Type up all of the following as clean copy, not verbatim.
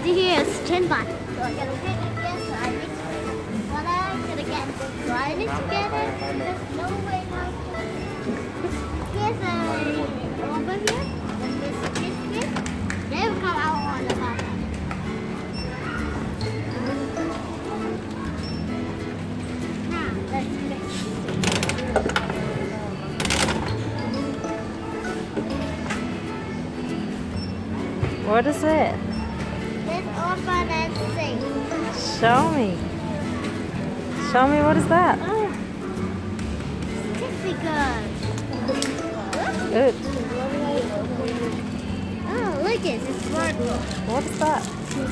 Here is 10 baht. So I'm gonna get it again. So I need what I'm gonna get. So I need to get it. There's no way now. Here's a over here. Then there's a biscuit. They will come out on the bottom. Now let's mix. What is it? Let's open and see. Show me. Show me, what is that? Oh, certificate. Good. Oh, look it, it's purple. What is that?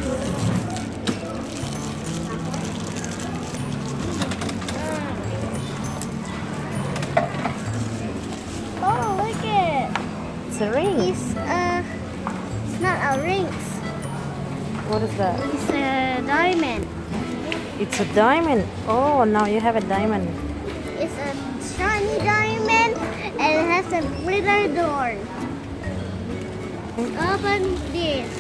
Oh, look it. It's a ring. It's not a ring. What is that? It's a diamond. It's a diamond. Oh, now you have a diamond. It's a shiny diamond and it has a glitter door. Open this.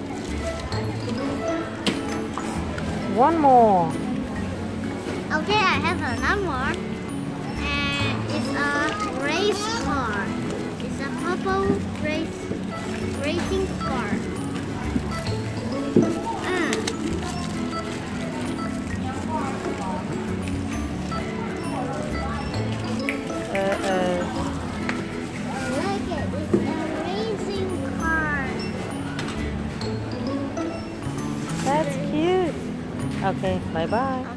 One more. Okay, I have another one. And it's a race car. It's a purple racing car. Look it, it's a racing car. That's cute. Okay, bye-bye.